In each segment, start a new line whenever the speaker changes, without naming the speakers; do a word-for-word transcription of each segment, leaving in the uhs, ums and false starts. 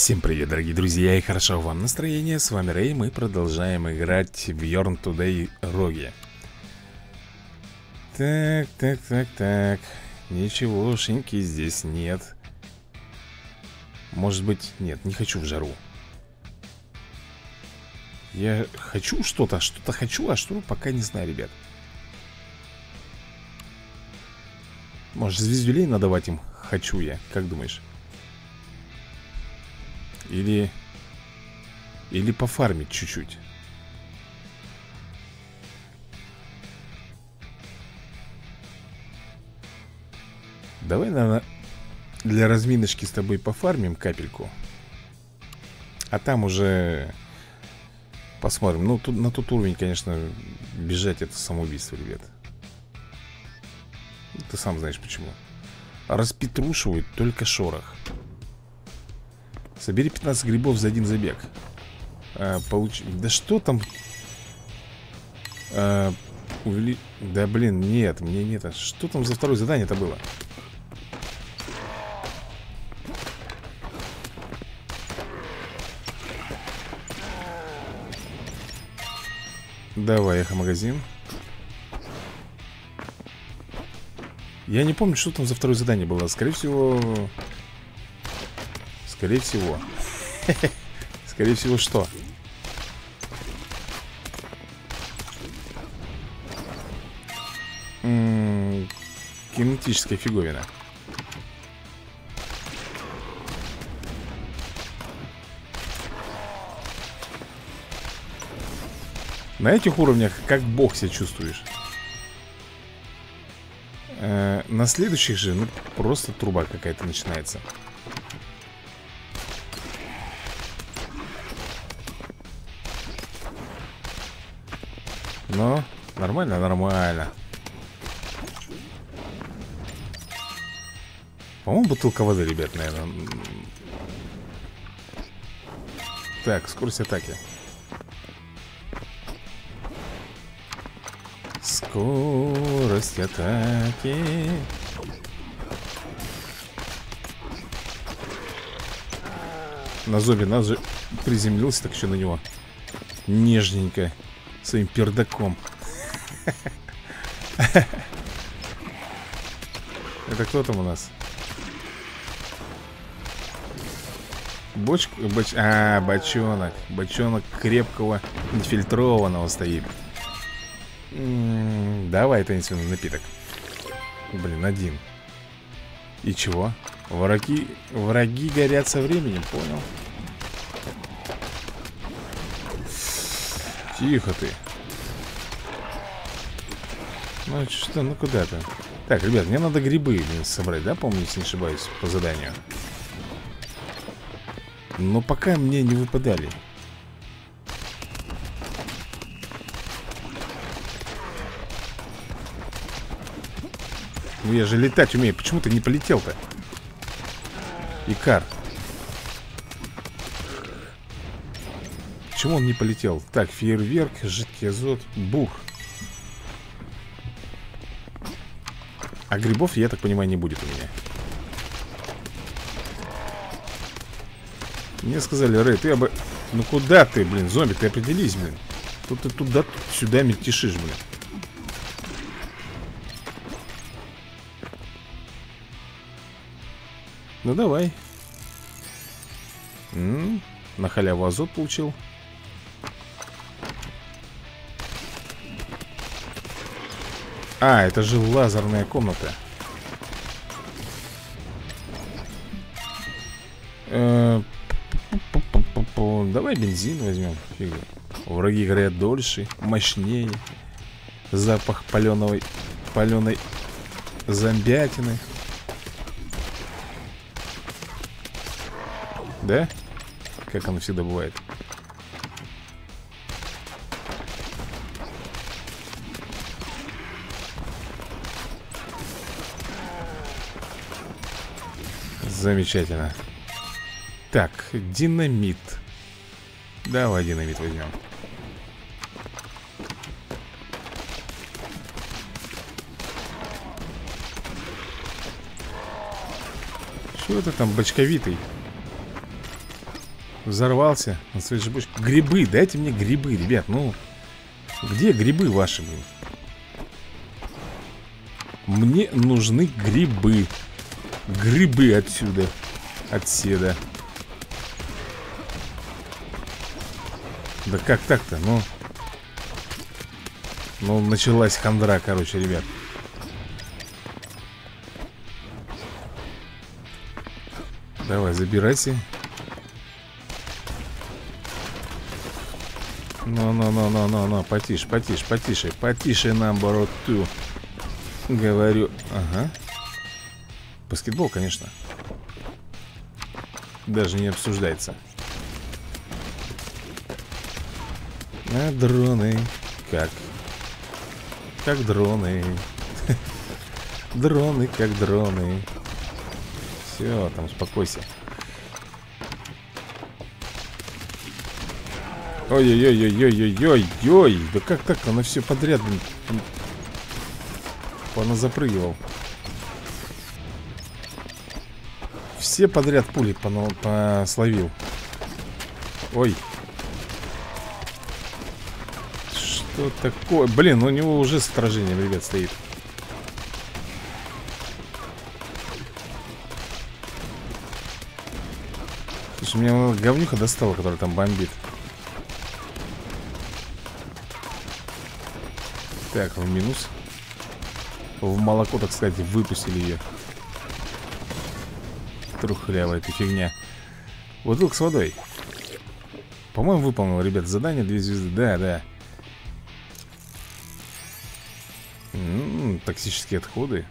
Всем привет, дорогие друзья, и хорошо вам настроение. С вами Рэй, мы продолжаем играть в Bjorn Today Rogue. Так, так, так, так. Ничегошеньки здесь нет. Может быть, нет, не хочу в жару. Я хочу что-то, что-то хочу, а что пока не знаю, ребят. Может, звездюлей надавать им хочу я, как думаешь? Или... Или пофармить чуть-чуть. Давай, наверное, для разминочки с тобой пофармим капельку. А там уже посмотрим. Ну, тут, на тот уровень, конечно, бежать это самоубийство, ребят. Ты сам знаешь почему. Распетрушивают только шорох. Собери пятнадцать грибов за один забег. а, получ... Да что там? а, увели... Да блин, нет, мне нет. Что там за второе задание-то было? Давай, эхо-магазин. Я не помню, что там за второе задание было. Скорее всего... Скорее всего. Скорее всего, что? М-м, кинетическая фиговина. На этих уровнях как бог себя чувствуешь. э, На следующих же, ну, просто труба какая-то начинается. Но нормально, нормально. По-моему, бутылка воды, ребят, наверное. Так, скорость атаки. Скорость атаки. На зомби, на зомби приземлился, так еще на него нежненько своим пердаком. Это кто там у нас? Бочка, боч... А, бочонок. Бочонок крепкого, нефильтрованного стоит. М-м, давай таинственный напиток. Блин, один. И чего? Враги, враги горят со временем, понял? Тихо ты. Ну что, ну куда ты? Так, ребят, мне надо грибы собрать, да, помню, если не ошибаюсь, по заданию. Но пока мне не выпадали. Ну я же летать умею, почему ты не полетел-то? Икар. Почему он не полетел? Так, фейерверк, жидкий азот, бур. А грибов, я так понимаю, не будет у меня. Мне сказали, Рэй, ты обо... Ну куда ты, блин, зомби, ты определись, блин. Тут ты туда, тут сюда мельтешишь, блин. Ну давай. М-м, на халяву азот получил. А, это же лазерная комната. Давай бензин возьмем. Враги горят дольше, мощнее. Запах паленой, паленой зомбятины. Да? Как оно всегда бывает. Замечательно. Так, динамит. Давай динамит возьмем. Что это там бочковитый? Взорвался на своей же бочке. Грибы, дайте мне грибы, ребят. Ну, где грибы ваши, блин? Мне нужны грибы. Грибы отсюда. Отседа. Да как так-то, ну? Ну, началась хандра, короче, ребят. Давай, забирайся. Ну-ну-ну-ну-ну-ну, потише, потише, потише. Потише, наоборот, ту. Говорю, ага. Баскетбол, конечно. Даже не обсуждается. А дроны, как? Как дроны. Дроны, как дроны. Все, там, успокойся. Ой-ой-ой-ой-ой-ой-ой. Да как так-то? Она все подряд, блин. Она запрыгивал. Все подряд пули пословил. Ой. Что такое? Блин, у него уже с отражением, ребят, стоит. Слушай, меня говнюха достала, которая там бомбит. Так, в минус. В молоко, так сказать, выпустили ее. Трухлявая эта фигня. Бутылка с водой. По-моему, выполнил, ребят, задание. Две звезды, да, да. М-м, токсические отходы.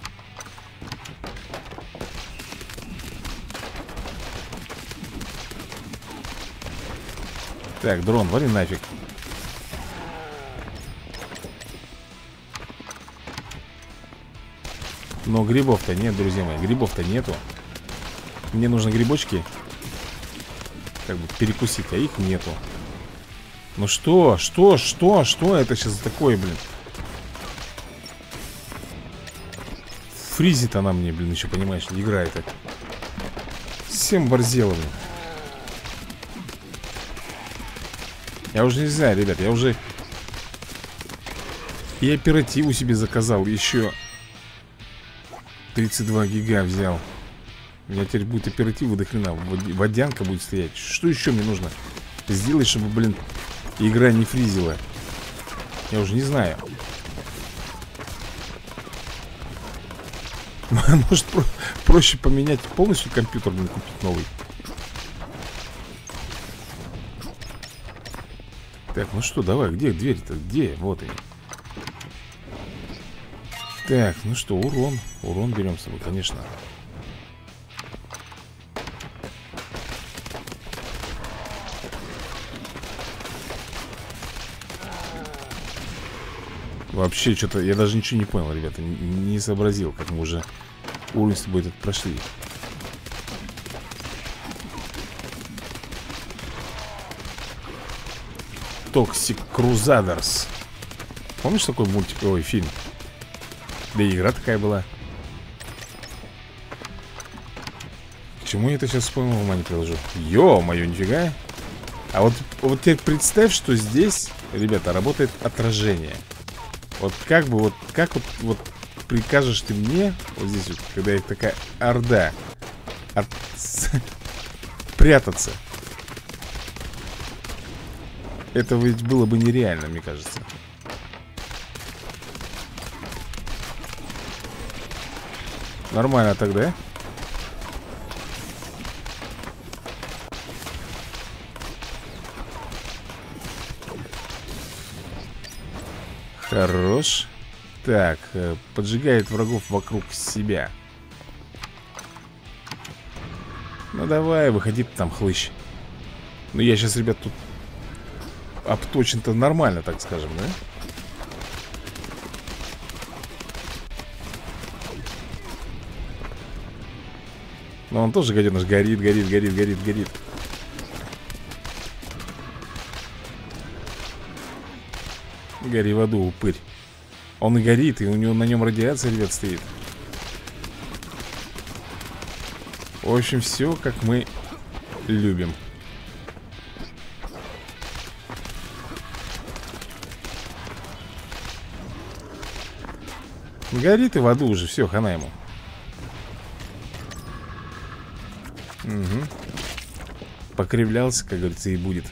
Так, дрон, вали нафиг. Но грибов-то нет, друзья мои. Грибов-то нету. Мне нужны грибочки. Как бы перекусить, а их нету. Ну что, что, что, что это сейчас такое, блин? Фризит она мне, блин, еще, понимаешь, играет так. Всем борзело, блин. Я уже не знаю, ребят, я уже и оперативу себе заказал. Еще тридцать два гига взял. У меня теперь будет оператива до хрена. Водянка будет стоять. Что еще мне нужно сделать, чтобы, блин, игра не фризила? Я уже не знаю. Может, про проще поменять полностью компьютер, блин, купить новый. Так, ну что, давай, где дверь-то? Где? Вот они. Так, ну что, урон. Урон берем с собой, конечно. Вообще, что-то, я даже ничего не понял, ребята. Не, не сообразил, как мы уже уровень с тобой этот прошли. Toxic Crusaders. Помнишь такой мультик, ой, фильм? Да и игра такая была. К чему я это сейчас вспомнил, ума не приложу. Ё-моё, нифига. А вот, вот теперь представь, что здесь, ребята, работает отражение. Вот как бы, вот как вот, вот прикажешь ты мне, вот здесь вот, когда есть такая орда, от... прятаться. Это ведь было бы нереально, мне кажется. Нормально тогда. Хорош. Так, поджигает врагов вокруг себя. Ну давай, выходи там, хлыщ. Ну я сейчас, ребят, тут обточен-то нормально, так скажем, да? Но он тоже, гаденыш, горит, горит, горит, горит, горит. Гори в аду, упырь. Он и горит, и у него на нем радиация, ребят, стоит. В общем, все, как мы любим. Горит и в аду уже, все, хана ему. Угу. Покривлялся, как говорится, и будет.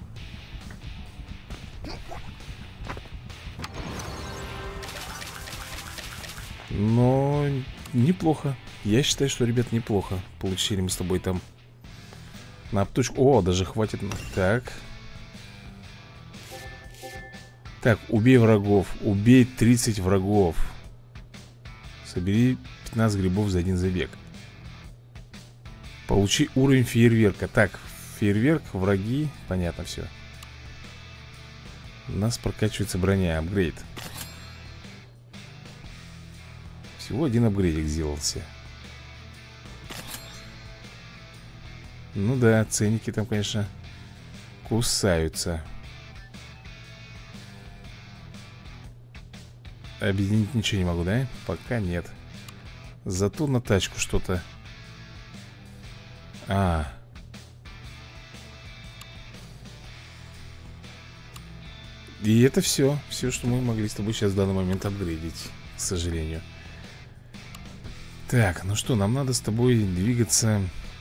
Но неплохо. Я считаю, что, ребят, неплохо. Получили мы с тобой там на аптечку. О, даже хватит. Так. Так, убей врагов. Убей тридцать врагов. Собери пятнадцать грибов за один забег. Получи уровень фейерверка. Так, фейерверк, враги. Понятно все. У нас прокачивается броня, апгрейд. Всего один апгрейдик сделался. Ну да, ценники там, конечно, кусаются. Объединить ничего не могу, да? Пока нет. Зато на тачку что-то. А. И это все. Все, что мы могли с тобой сейчас в данный момент апгрейдить, к сожалению. Так, ну что, нам надо с тобой двигаться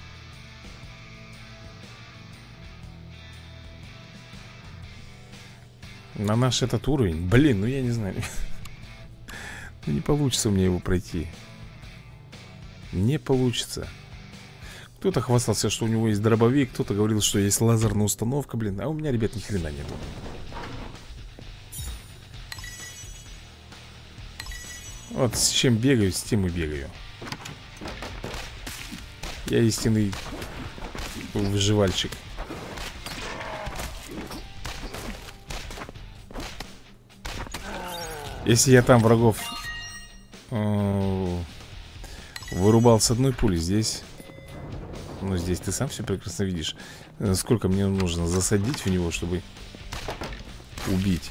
на наш этот уровень. Блин, ну я не знаю. Не получится у меня его пройти. Не получится. Кто-то хвастался, что у него есть дробовик, кто-то говорил, что есть лазерная установка, блин. А у меня, ребят, ни хрена нету. Вот с чем бегаю, с тем и бегаю. Я истинный выживальщик. Если я там врагов э, вырубал с одной пули, здесь... Ну, здесь ты сам все прекрасно видишь. Сколько мне нужно засадить в него, чтобы убить.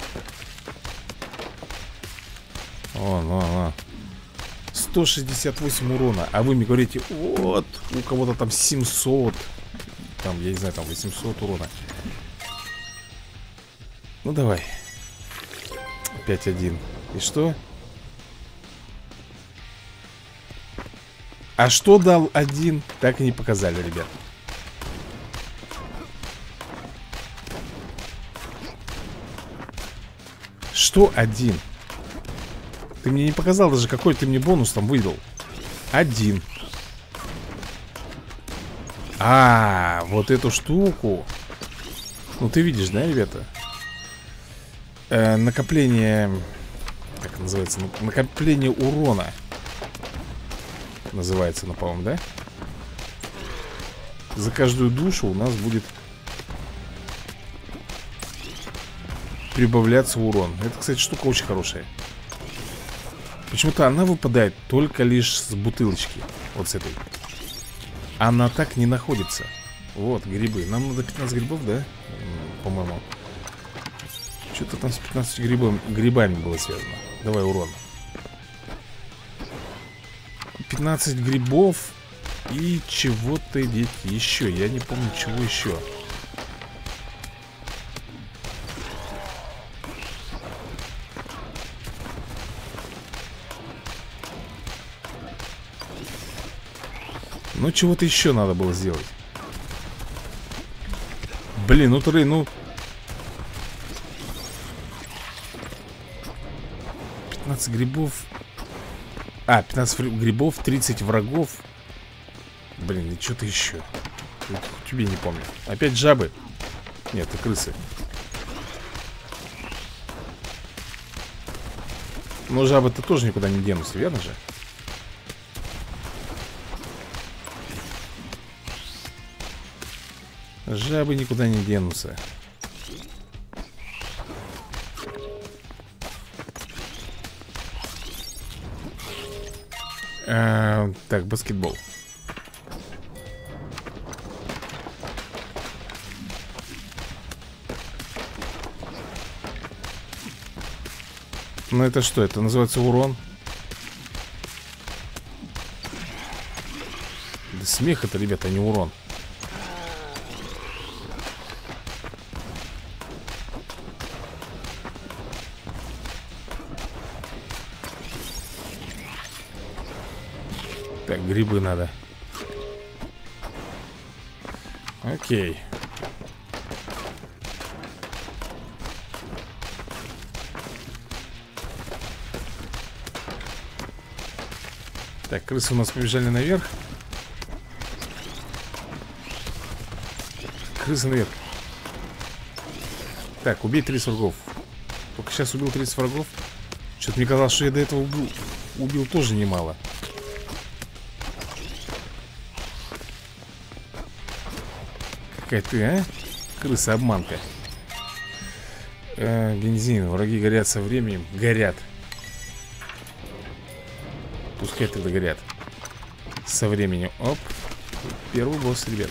О, ну, ну. сто шестьдесят восемь урона. А вы мне говорите, вот, у кого-то там семьсот. Там, я не знаю, там восемьсот урона. Ну, давай. пять один. И что? А что дал один? Так и не показали, ребят. Что один? Ты мне не показал даже, какой ты мне бонус там выдал. Один. А, вот эту штуку. Ну, ты видишь, да, ребята? Э, накопление... Как это называется? Накопление урона. Называется, ну, по-моему, да? За каждую душу у нас будет прибавляться урон. Это, кстати, штука очень хорошая. Почему-то она выпадает только лишь с бутылочки. Вот с этой. Она так не находится. Вот, грибы. Нам надо пятнадцать грибов, да? По-моему. Что-то там с пятнадцатью грибами, грибами было связано. Давай урон. пятнадцать грибов. И чего-то еще. Я не помню, чего еще. Ну, чего-то еще надо было сделать. Блин, ну, Трей, ну... пятнадцать грибов. А, пятнадцать грибов, тридцать врагов. Блин, и что-то еще. Тебе не помню. Опять жабы? Нет, это крысы. Но жабы-то тоже никуда не денутся, верно же? Жабы никуда не денутся. а, Так, баскетбол. Ну это что? Это называется урон? Да смех это, ребята, а не урон. Так, грибы надо. Окей. Так, крысы у нас побежали наверх. Крысы наверх. Так, убей тридцать врагов. Только сейчас убил тридцать врагов. Что-то мне казалось, что я до этого убил, убил тоже немало. Какая ты, а? Крыса-обманка. э, Бензин. Враги горят со временем. Горят. Пускай тогда горят. Со временем. Оп. Первый босс, ребят.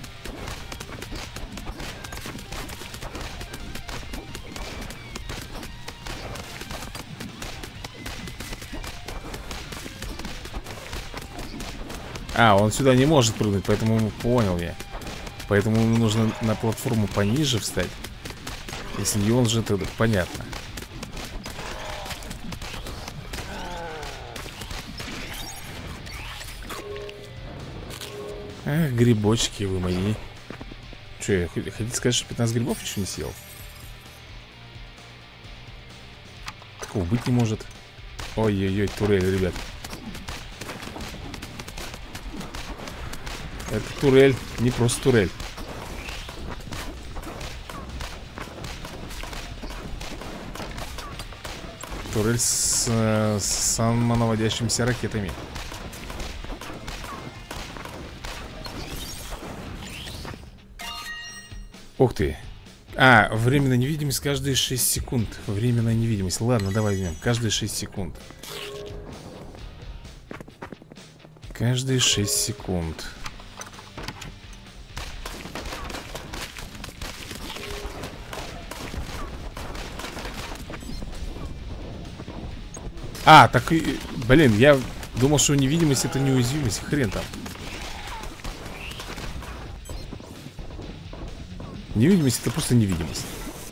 А, он сюда не может прыгнуть, поэтому понял я. Поэтому ему нужно на платформу пониже встать. Если не он же, тогда понятно. Эх, грибочки вы мои. Че, я хотите сказать, что пятнадцать грибов еще не съел? Такого быть не может. Ой-ой-ой, турель, ребят. Это турель, не просто турель. Турель с, с самонаводящимися ракетами. Ух ты. А, временная невидимость каждые шесть секунд. Временная невидимость. Ладно, давай возьмем. Каждые шесть секунд. Каждые шесть секунд. А, так и... Блин, я думал, что невидимость это неуязвимость. Хрен там. Невидимость это просто невидимость.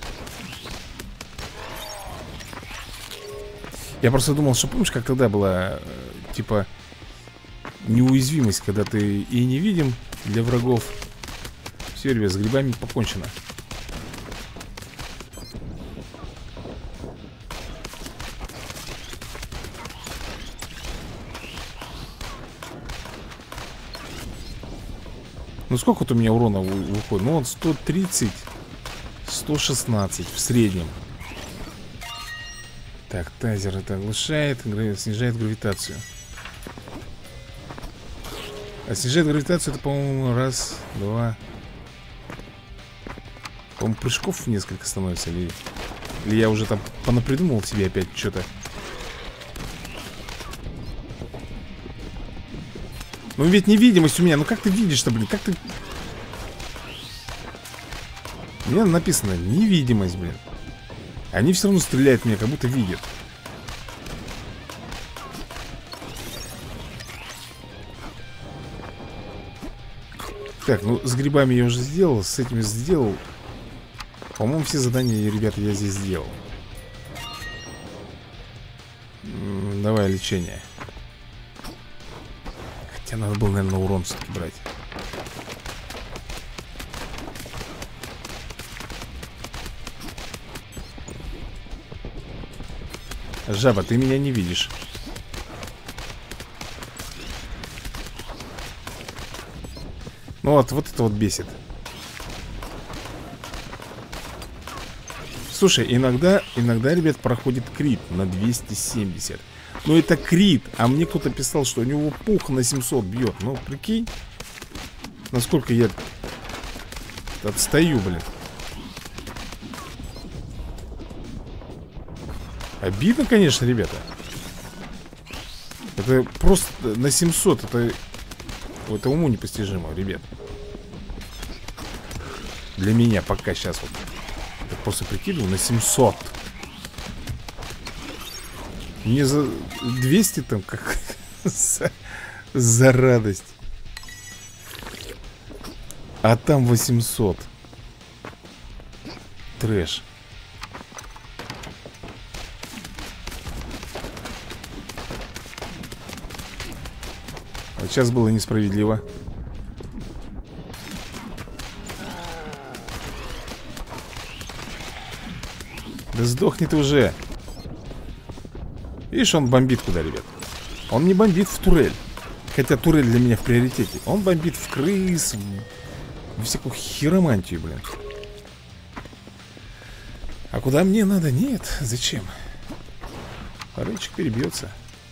Я просто думал, что помнишь, как тогда была типа неуязвимость, когда ты и невидим для врагов. Все, ребят, с грибами покончено. Ну сколько вот у меня урона выходит? Ну вот сто тридцать, сто шестнадцать в среднем. Так, тазер это оглушает, снижает гравитацию. А снижает гравитацию это, по-моему, раз, два. По-моему, прыжков несколько становится. Или, или я уже там понапридумывал себе опять что-то. Ну ведь невидимость у меня. Ну как ты видишь-то, блин? Как ты... У меня написано невидимость, блин. Они все равно стреляют в меня, как будто видят. Так, ну с грибами я уже сделал. С этими сделал. По-моему, все задания, ребята, я здесь сделал. М-м, давай лечение. Хотя надо было, наверное, на урон все-таки брать. Жаба, ты меня не видишь. Ну вот, вот это вот бесит. Слушай, иногда, иногда, ребят, проходит крит на двести семьдесят. Но это крит, а мне кто-то писал, что у него пух на семьсот бьет. Ну, прикинь, насколько я отстаю, блин. Обидно, конечно, ребята. Это просто на семьсот. Это, это уму непостижимо, ребят. Для меня пока сейчас вот. Я просто прикидываю на семьсот. Мне за двести там как за, за радость. А там восемьсот. Трэш. Вот сейчас было несправедливо. Да сдохни ты уже. Видишь, он бомбит куда, ребят. Он не бомбит в турель. Хотя турель для меня в приоритете. Он бомбит в крыс, в всякую хиромантию, блин. А куда мне надо? Нет, зачем? Рычаг перебьется.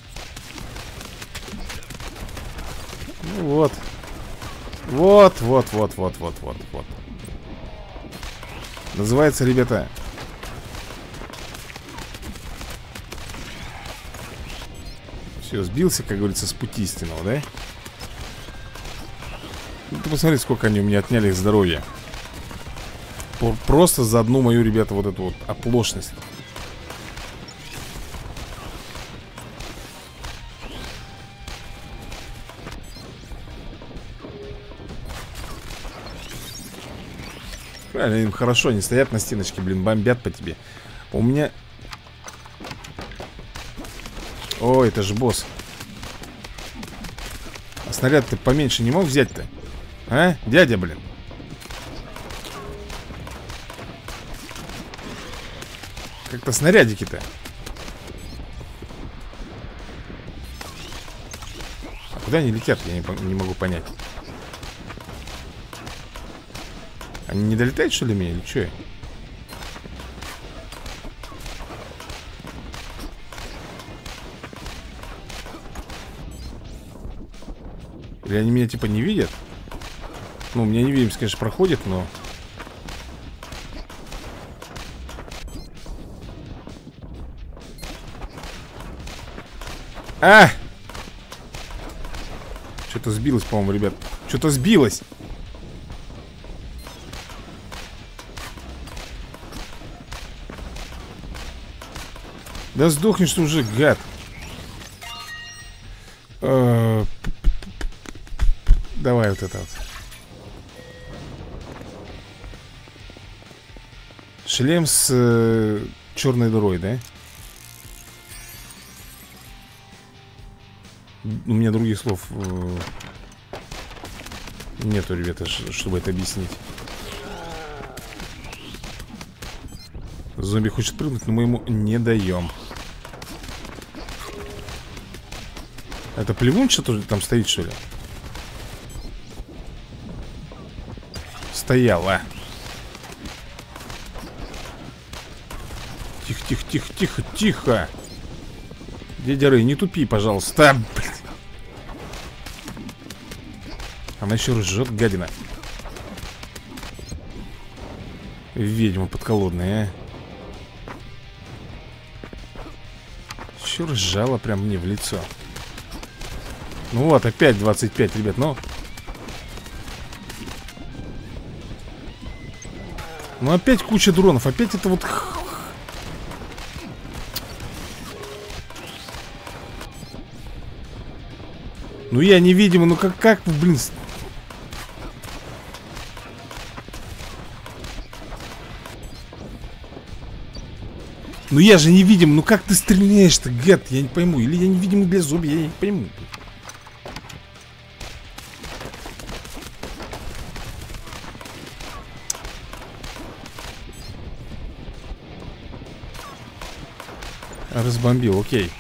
Ну вот. Вот, вот, вот, вот, вот, вот, вот. Называется, ребята... Все, сбился, как говорится, с пути истинного, да? Ну, ты посмотри, сколько они у меня отняли здоровья. Просто за одну мою, ребята, вот эту вот оплошность. Правильно, им хорошо, они стоят на стеночке, блин, бомбят по тебе. У меня... О, это же босс. А снаряд ты поменьше не мог взять-то? А, дядя, блин. Как-то снарядики-то. А куда они летят, я не, не могу понять. Они не долетают, что ли, меня, или что? Или они меня типа не видят? Ну, меня невидимость, конечно, проходит, но... А! Что-то сбилось, по-моему, ребят. Что-то сбилось. Да сдохнешь ты уже, гад. Давай вот это вот. Шлем с э, черной дырой, да? У меня других слов э, нету, ребята, чтобы это объяснить. Зомби хочет прыгнуть, но мы ему не даем. Это плевун что-то там стоит, что ли? Стояла. Тихо, тихо, тихо, тихо, тихо. Дядя Рэй, не тупи, пожалуйста. Блин. Она еще ржет, гадина. Ведьма подколодная, а. Еще ржала прям мне в лицо. Ну вот, опять двадцать пять, ребят, ну. Ну опять куча дронов, опять это вот... Ну я невидимый, ну как, как, блин... Ну я же невидим, ну как ты стреляешь-то, гад, я не пойму. Или я невидимый для зомби, я не пойму. Разбомбил, окей.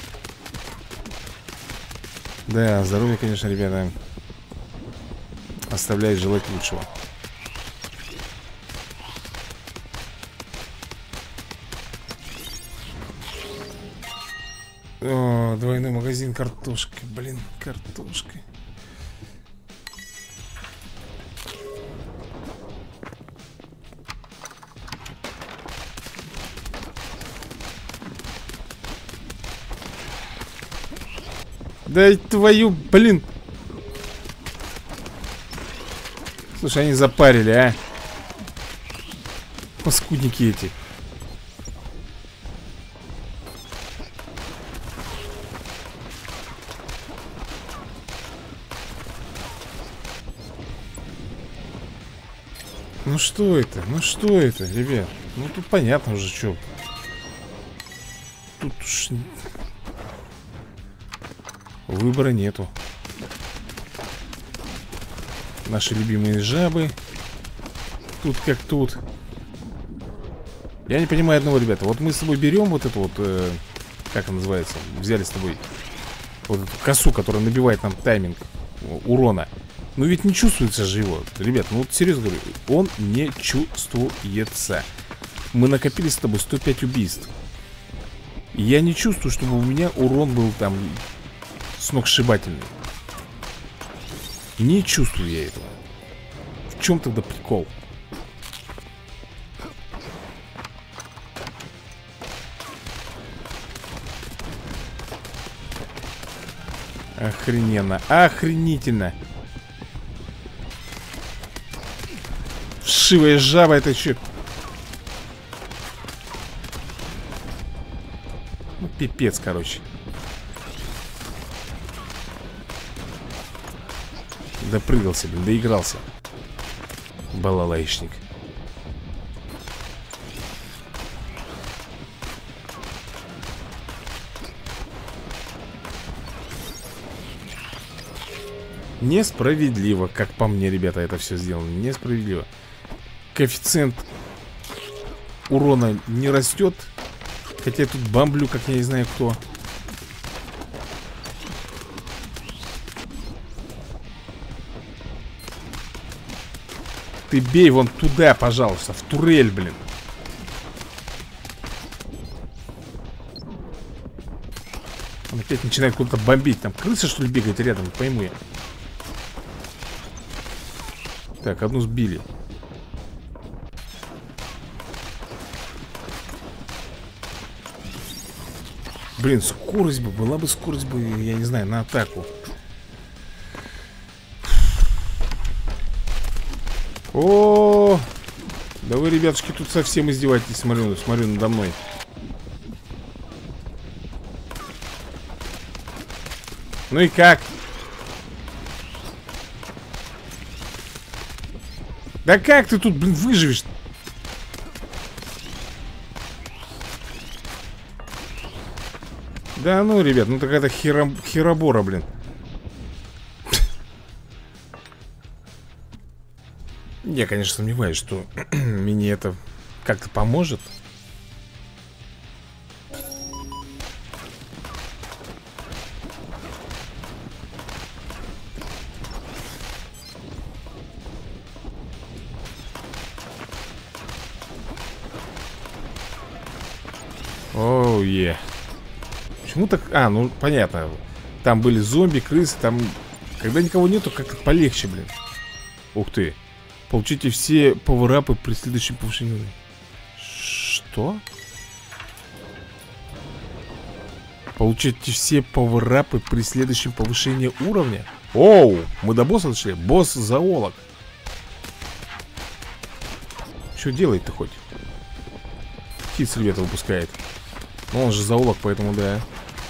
Да, здоровье, конечно, ребята, оставляет желать лучшего. О, двойной магазин, картошка. Блин, картошка. Да твою, блин. Слушай, они запарили, а. Паскудники эти. Ну что это? Ну что это, ребят? Ну тут понятно уже, что. Тут уж... Выбора нету. Наши любимые жабы. Тут как тут. Я не понимаю одного, ребята. Вот мы с тобой берем вот эту вот э, как она называется? Взяли с тобой вот эту косу, которая набивает нам тайминг урона. Но ведь не чувствуется же его. Ребят, ну вот серьезно говорю, он не чувствуется. Мы накопили с тобой сто пять убийств. И я не чувствую, чтобы у меня урон был там сногсшибательный. Не чувствую я этого. В чем тогда прикол? Охрененно, охренительно. Вшивая жаба, это что? Ну, пипец, короче. Допрыгался, блин, доигрался. Балалайшник. Несправедливо, как по мне, ребята, это все сделано. Несправедливо. Коэффициент урона не растет. Хотя я тут бомблю, как я не знаю кто. Ты бей вон туда, пожалуйста, в турель, блин. Он опять начинает куда-то бомбить. Там крыса, что ли, бегает рядом, не пойму я. Так, одну сбили. Блин, скорость бы, была бы скорость бы, я не знаю, на атаку. О, да вы, ребятушки, тут совсем издеваетесь. Смотрю, смотрю надо мной. Ну и как? Да как ты тут, блин, выживешь? Да ну, ребят, ну такая-то хера... херобора, блин. Я, конечно, сомневаюсь, что мне это как-то поможет. Оу, е. Почему так? А, ну понятно. Там были зомби, крысы, там... Когда никого нету, как-то полегче, блин. Ух ты. Получите все пауэрапы при следующем повышении. Что? Получите все пауэрапы при следующем повышении уровня? Оу, мы до босса дошли. Босс-зоолог. Что делает-то хоть? Птиц, ребята, выпускает. Ну, он же зоолог, поэтому да.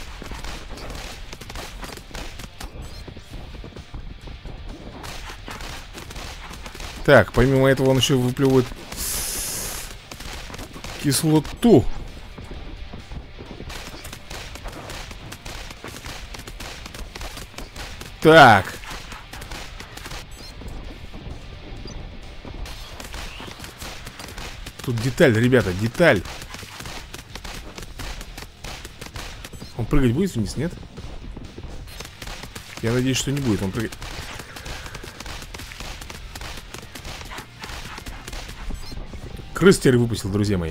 Так, помимо этого он еще выплевывает кислоту. Так. Тут деталь, ребята, деталь. Он прыгать будет вниз, нет? Я надеюсь, что не будет он прыгать. Крыс теперь выпустил, друзья мои.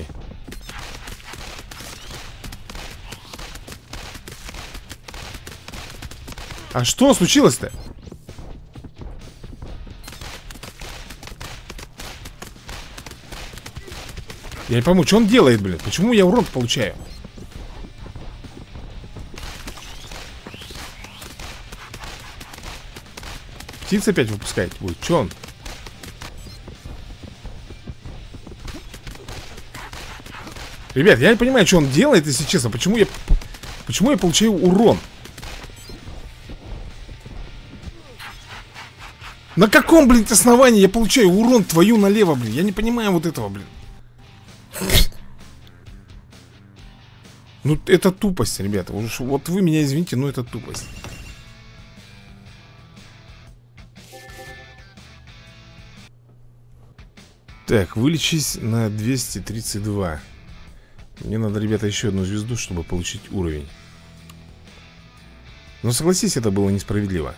А что случилось-то? Я не пойму, что он делает, блин. Почему я урон получаю? Птица опять выпускает будет. Что он? Ребят, я не понимаю, что он делает, если честно. Почему я, почему я получаю урон? На каком, блин, основании я получаю урон твою налево, блин? Я не понимаю вот этого, блин. Ну, это тупость, ребята. Вот вы меня извините, но это тупость. Так, вылечись на двести тридцать два. Мне надо, ребята, еще одну звезду, чтобы получить уровень. Но согласись, это было несправедливо.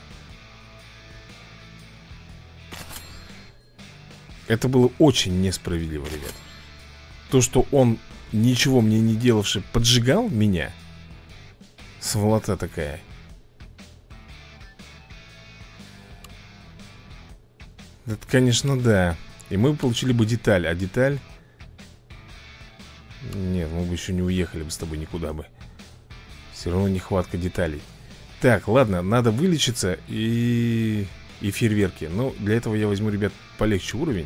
Это было очень несправедливо, ребят. То, что он, ничего мне не делавший, поджигал меня. Сволота такая. Это, конечно, да. И мы получили бы деталь. А деталь... Нет, мы бы еще не уехали бы с тобой никуда бы. Все равно нехватка деталей. Так, ладно, надо вылечиться и... И фейерверки. Но для этого я возьму, ребят, полегче уровень,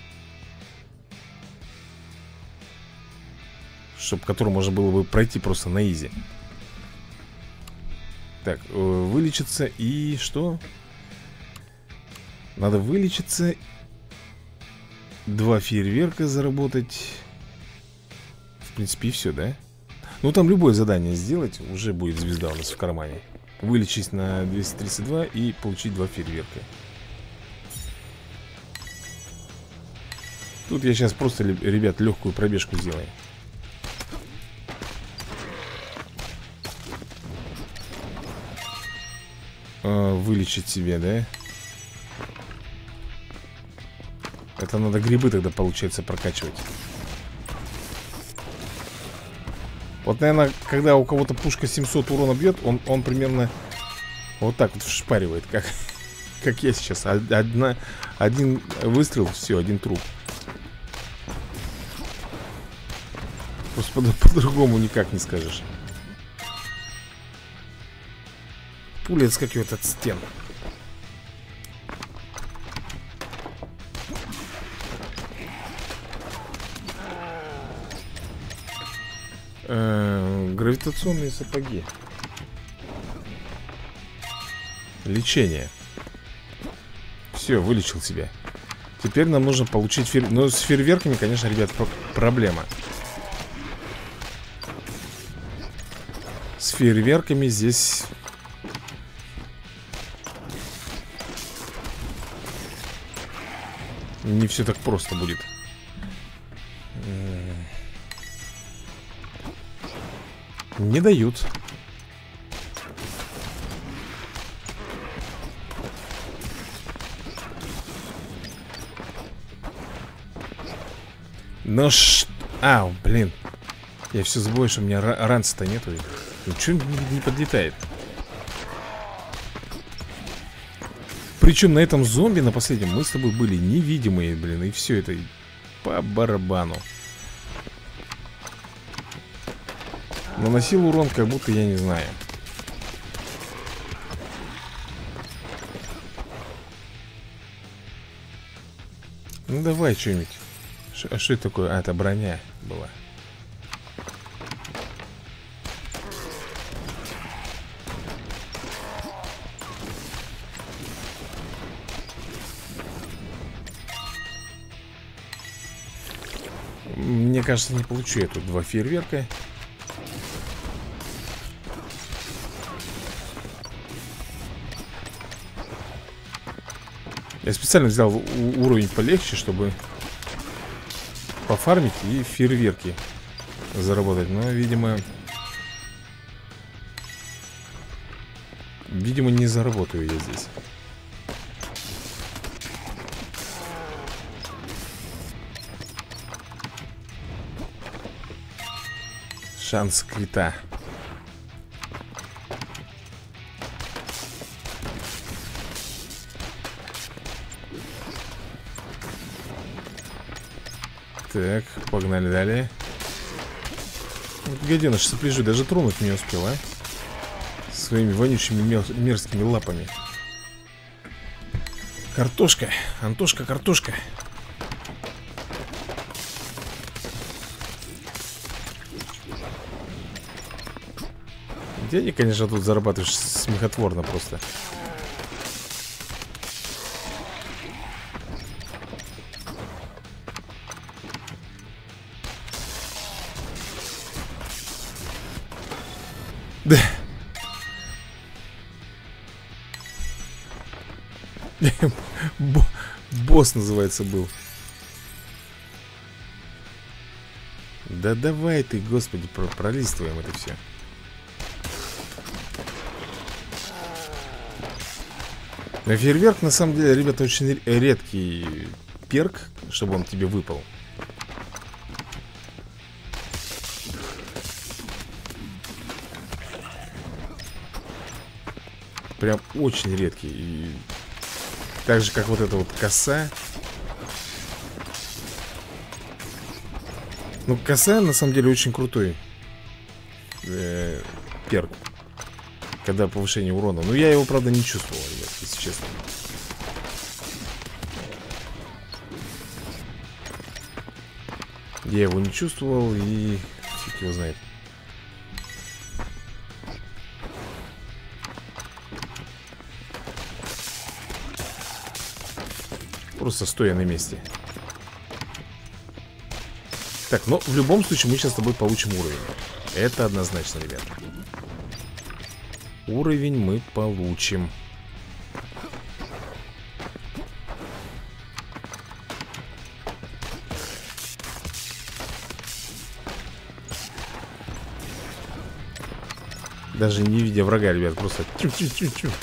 чтобы который можно было бы пройти просто на изи. Так, вылечиться и что? Надо вылечиться. Два фейерверка заработать. В принципе, и все, да? Ну, там любое задание сделать, уже будет звезда у нас в кармане. Вылечить на двести тридцать два и получить два фейерверка. Тут я сейчас просто, ребят, легкую пробежку сделаю. А, вылечить себе, да? Это надо грибы тогда, получается, прокачивать. Вот, наверное, когда у кого-то пушка семьсот урона бьет, он, он примерно вот так вот вшпаривает, как, как я сейчас. Одна, один выстрел, все, один труп. Просто по- по-другому никак не скажешь. Пуля отскакивает от стен. Э-э, гравитационные сапоги. Лечение. Все, вылечил себя. Теперь нам нужно получить фейер... Но с фейерверками, конечно, ребят, про- проблема. С фейерверками здесь... Не все так просто будет. Не дают. Ну ш... А, блин. Я все забываю, что у меня ранца-то нету. Ну что не, не подлетает? Причем на этом зомби, на последнем, мы с тобой были невидимые, блин. И все это по барабану. Наносил урон, как будто я не знаю. Ну давай что-нибудь. А что это такое? А, это броня была. Мне кажется, не получу я тут два фейерверка. Я специально взял уровень полегче, чтобы пофармить и фейерверки заработать. Но, видимо... Видимо, не заработаю я здесь. Шанс крита. Так, погнали далее. Вот гаденыш сопляжу, даже тронуть не успел, а? Своими вонючими мерзкими лапами. Картошка, Антошка, картошка. Денег, конечно, тут зарабатываешь смехотворно просто. Да. Босс называется был. Да давай ты, господи, про пролистываем это все. Но фейерверк, на самом деле, ребята, очень редкий перк, чтобы он тебе выпал. Прям очень редкий. И так же, как вот эта вот коса. Ну, коса, на самом деле, очень крутой э, перк. Когда повышение урона. Но я его, правда, не чувствовал, ребят, если честно. Я его не чувствовал и фиг его знает. Просто стоя на месте. Так, но в любом случае мы сейчас с тобой получим уровень. Это однозначно, ребят. Уровень мы получим. Даже не видя врага, ребят, просто чу-чу-чу-чу.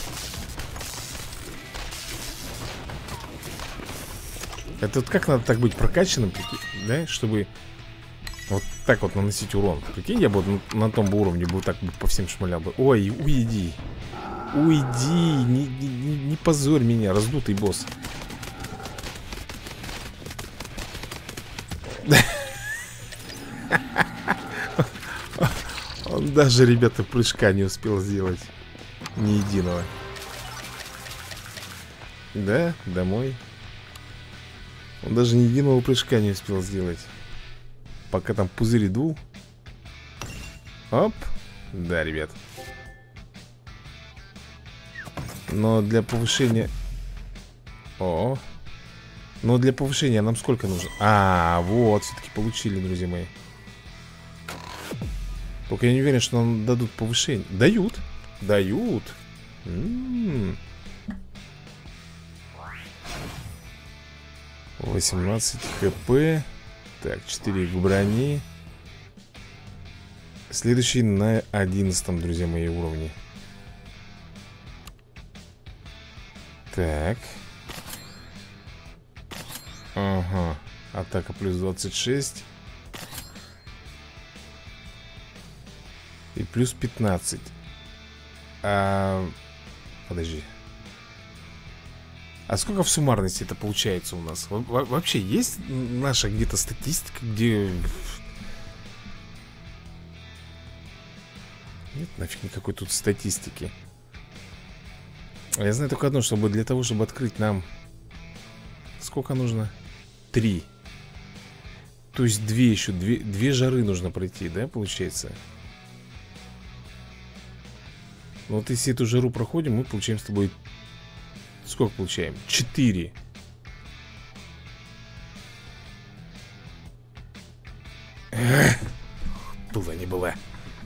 Это вот как надо так быть прокачанным, да, чтобы вот так вот наносить урон. Прикинь, я бы на, на том бы уровне бы так бы по всем шмалял бы. Ой, уйди. Уйди, не, не, не позорь меня, раздутый босс. Он даже, ребята, прыжка не успел сделать. Ни единого. Да, домой. Он даже ни единого прыжка не успел сделать. Пока там пузырь дул. Оп. Да, ребят. Но для повышения... О. Но для повышения нам сколько нужно? А, вот, все-таки получили, друзья мои. Только я не уверен, что нам дадут повышение. Дают. Дают. М-м-м. восемнадцать хп. Так, четыре к брони. Следующий на одиннадцатом, друзья мои, уровне. Так. Ага. Атака плюс двадцать шесть. И плюс пятнадцать. А... Подожди. А сколько в суммарности это получается у нас? Во вообще есть наша где-то статистика, где... Нет нафиг никакой тут статистики. Я знаю только одно, чтобы для того, чтобы открыть нам... Сколько нужно? Три. То есть две еще, две, две жары нужно пройти, да, получается? Вот если эту жару проходим, мы получаем с тобой... Сколько получаем? Четыре. Эх, было не было.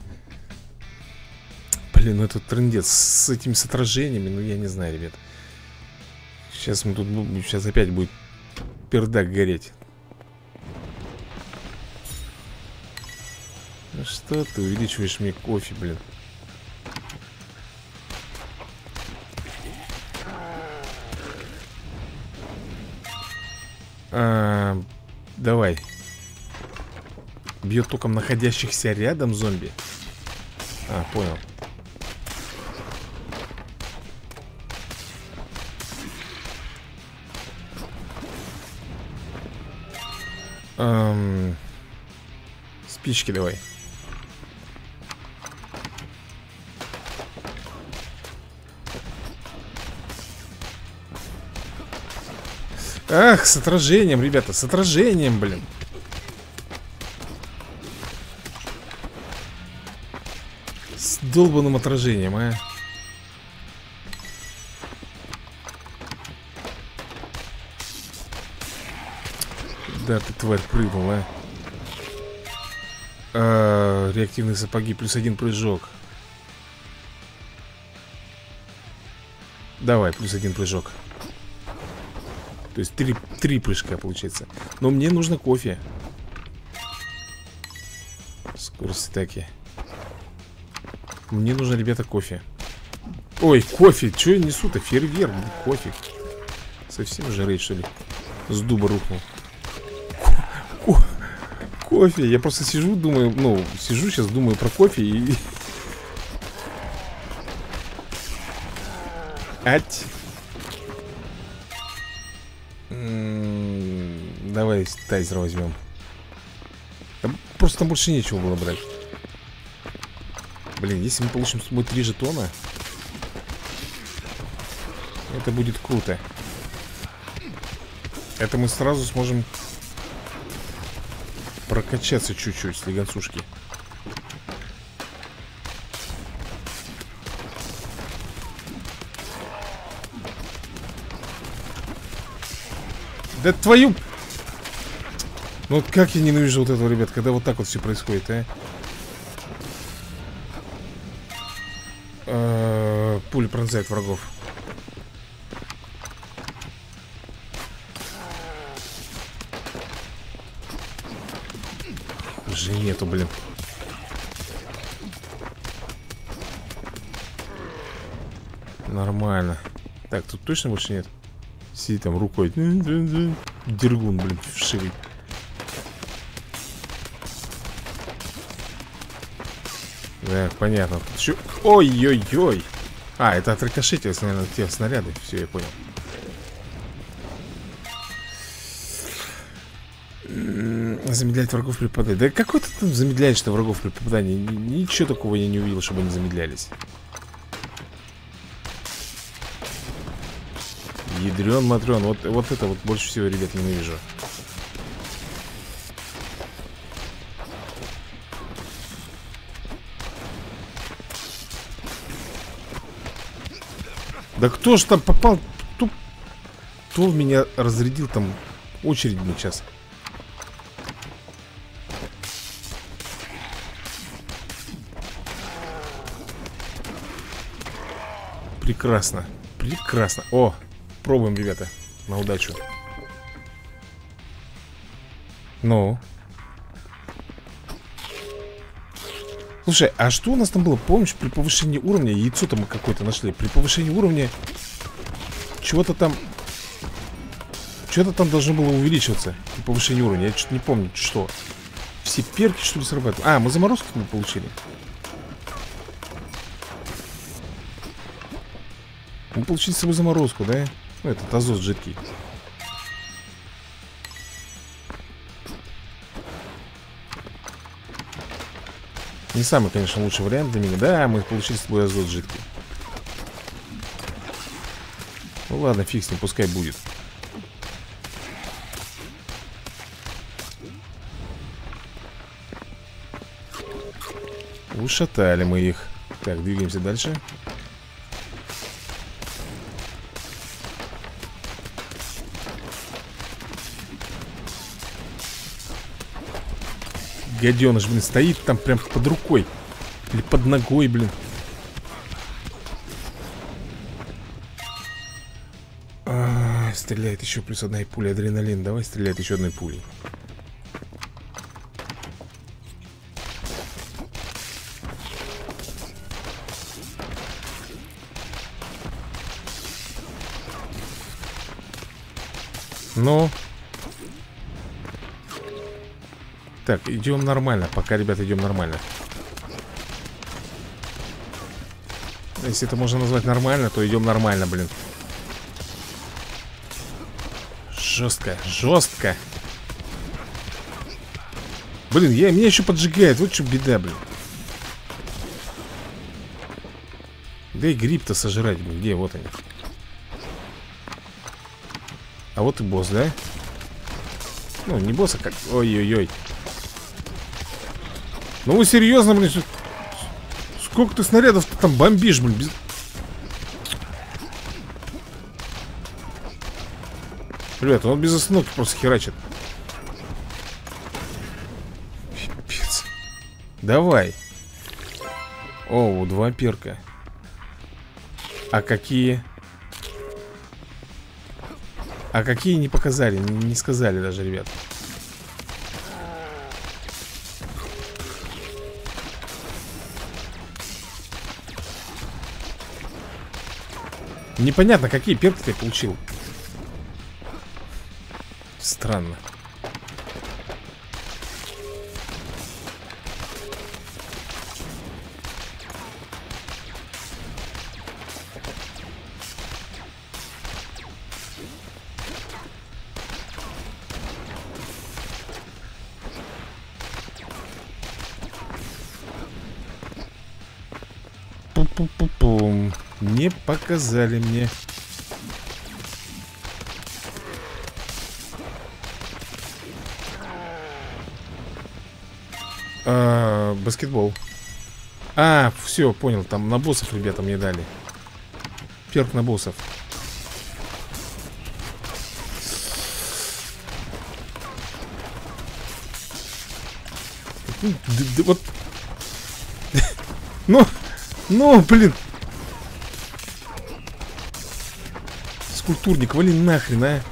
Блин, ну этот трындец с этими с отражениями, ну я не знаю, ребят. Сейчас мы тут, сейчас опять будет пердак гореть. Ну что ты увеличиваешь мне кофе, блин. А, давай. Бьет током находящихся рядом зомби. А, понял. Эм, спички давай. Ах, с отражением, ребята, с отражением, блин. С долбаным отражением, а. Да, ты, тварь, прыгнул, а. а Реактивные сапоги, плюс один прыжок. Давай, плюс один прыжок. То есть три, три прыжка получается. Но мне нужно кофе. Скорость атаки. Мне нужно, ребята, кофе. Ой, кофе, что я несу-то? Фейерверк, кофе. Совсем уже рейд, что ли? С дуба рухнул. Ко ко кофе, я просто сижу, думаю, ну, сижу сейчас, думаю про кофе и... Ать. М-м, давай тайзер возьмем. Там просто там больше нечего было брать. Блин, если мы получим с собой три жетона, это будет круто. Это мы сразу сможем прокачаться чуть-чуть с легонцушки. Да твою... Ну вот как я ненавижу вот этого, ребят, когда вот так вот все происходит, а? Э-э, пуля пронзает врагов. Уже нету, блин. Нормально. Так, тут точно больше нет? Сидит там рукой. Дергун, блин, вшивый. Так, понятно. Тут еще... Ой-ой-ой. А, это отрикошетилось, наверное, те снаряды. Все, я понял. Замедлять врагов при попадании. Да какой ты там замедляешь-то врагов при попадании? Ничего такого я не увидел, чтобы они замедлялись. Ядрен матрен. Вот, вот это вот больше всего, ребят, ненавижу. Да кто ж там попал? Кто, кто в меня разрядил там? Очередь мне сейчас. Прекрасно. Прекрасно. О, пробуем, ребята. На удачу. Ну. Слушай, а что у нас там было? Помнишь, при повышении уровня, яйцо-то мы какое-то нашли. При повышении уровня чего-то там, что-то там должно было увеличиваться. При повышении уровня, я что-то не помню, что. Все перки, что ли, срабатывают. А, мы заморозку мы получили. Мы получили с собой заморозку, да? Ну, этот азот жидкий. Не самый, конечно, лучший вариант для меня. Да, мы получили с собой азот жидкий. Ну ладно, фиг с ним, пускай будет. Ушатали мы их. Так, двигаемся дальше. Гаденыш, блин, стоит там прям под рукой. Или под ногой, блин. А, стреляет еще плюс одна пуля. Адреналин, давай стреляет еще одной пулей. Ну. Так, идем нормально. Пока, ребята, идем нормально. Если это можно назвать нормально, то идем нормально, блин. Жестко, жестко. Блин, я, меня еще поджигает. Вот что беда, блин. Да и гриб-то сожрать, блин. Где? Вот они. А вот и босс, да? Ну, не босс, а как... Ой-ой-ой. Ну вы серьезно, блин? Сколько ты снарядов ты там бомбишь, блин? Без... Ребята, он без остановки просто херачит. Пипец. Давай. О, два перка. А какие? А какие не показали, не, не сказали даже, ребят. Непонятно, какие перки ты получил. Странно. Пу-пу-пу-пум. Не показали мне. А, баскетбол. А, все, понял. Там на боссов ребята мне дали. Перк на боссов. Вот. Ну, ну, блин. Скульптурник, вали нахрен, а.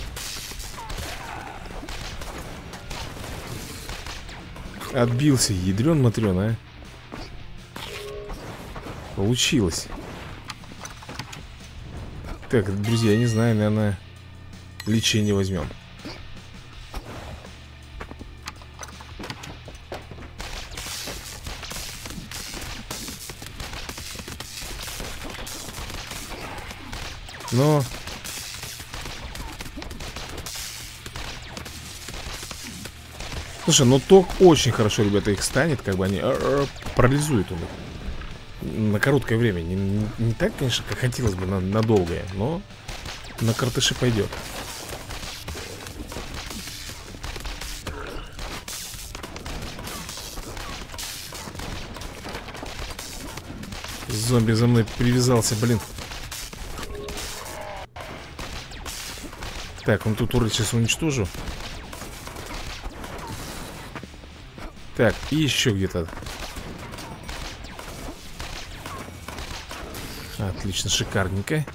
Отбился, ядрен-матрен, а. Получилось. Так, друзья, я не знаю, наверное, лечение возьмем. Но... Слушай, ну ток очень хорошо, ребята, их станет. Как бы они парализуют он их на короткое время. Не, не, не так, конечно, как хотелось бы на, на долгое, но на картыши пойдет. Зомби за мной привязался, блин. Так, он тут урод сейчас уничтожу. Так, и еще где-то. Отлично, шикарненько.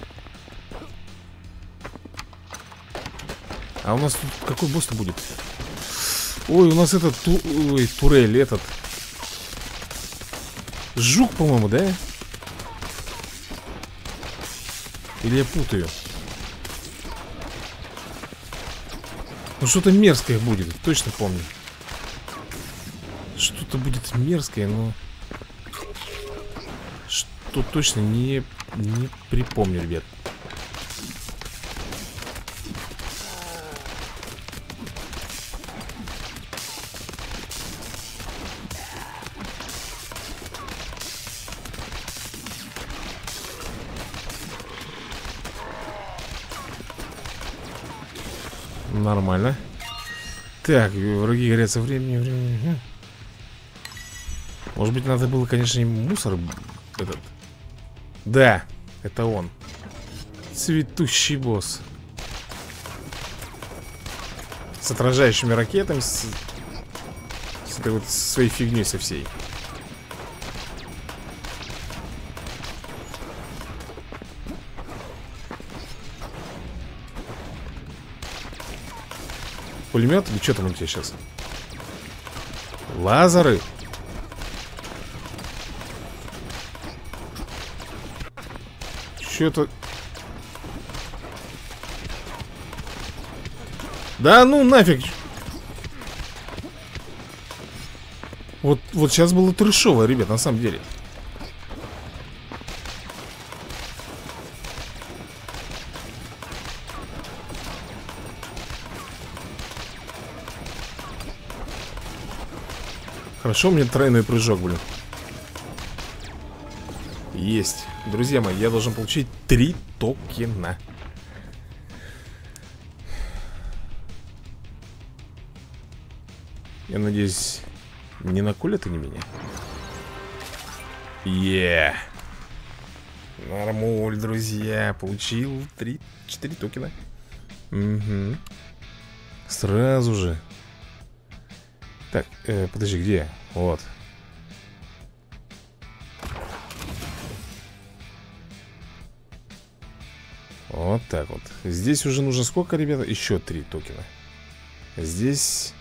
А у нас тут какой босс-то будет? Ой, у нас этот ту... Ой, турель, этот жук, по-моему, да? Или я путаю? Ну что-то мерзкое будет, точно помню. Что-то будет мерзкое, но что точно не, не припомню, ребят. Нормально. Так, враги горятся времени, времени. Может быть, надо было, конечно, и мусор этот. Да, это он. Цветущий босс. С отражающими ракетами, с, с этой вот своей фигней со всей. Пулемет или что там у тебя сейчас? Лазеры. Что-то... Да ну нафиг. Вот, вот сейчас было трешово, ребят, на самом деле. Хорошо, у меня тройной прыжок, блин. Есть. Друзья мои, я должен получить три токена. Я надеюсь, не наколят они меня. Е Нормуль, друзья. Получил три, четыре токена. Угу. Сразу же. Так, э, подожди, где? Вот. Вот так вот. Здесь уже нужно сколько, ребята? Еще три токена. Здесь...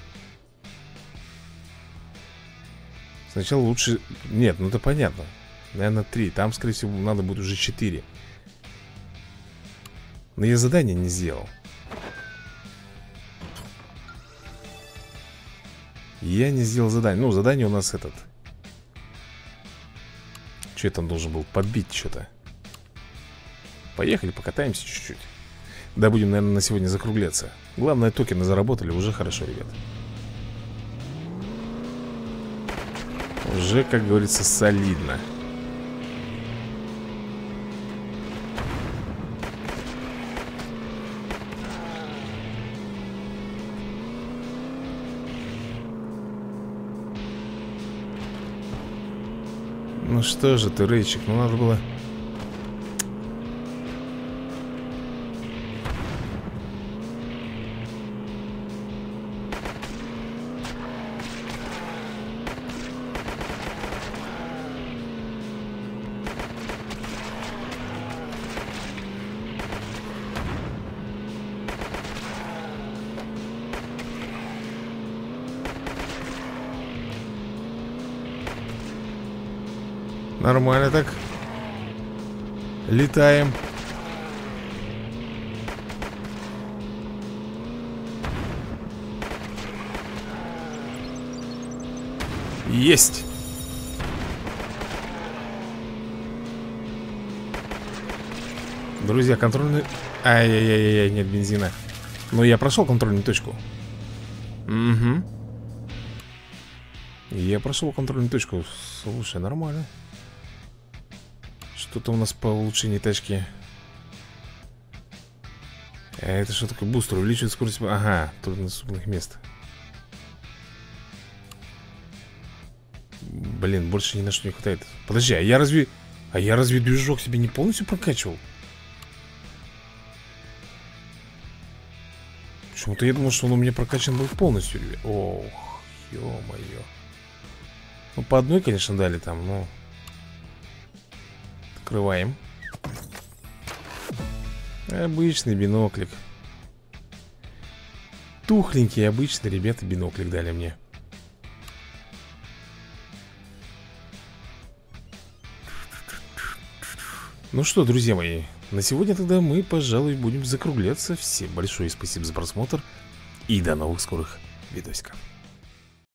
Сначала лучше... Нет, ну это понятно. Наверное, три. Там, скорее всего, надо будет уже четыре. Но я задание не сделал. Я не сделал задание. Ну, задание у нас этот. Что я там должен был? Подбить что-то. Поехали, покатаемся чуть-чуть. Да, будем, наверное, на сегодня закругляться. Главное, токены заработали, уже хорошо, ребят. Уже, как говорится, солидно. Ну что же ты, Рейчик, ну надо было... Нормально так. Летаем. Есть. Друзья, контрольный... Ай-яй-яй-яй, нет бензина. Но я прошел контрольную точку. Угу. Я прошел контрольную точку. Слушай, нормально. Что-то у нас по улучшению тачки. А это что такое? Бустер увеличивает скорость. Ага, труднодоступных мест. Блин, больше ни на что не хватает. Подожди, а я разве... А я разве движок себе не полностью прокачивал? Почему-то я думал, что он у меня прокачан был полностью, ребят. Ох, ё-моё. Ну, по одной, конечно, дали там, но... Открываем. Обычный биноклик. Тухленький, обычный, ребята, биноклик дали мне. Ну что, друзья мои, на сегодня тогда мы, пожалуй, будем закругляться. Всем большое спасибо за просмотр. И до новых скорых видосиков.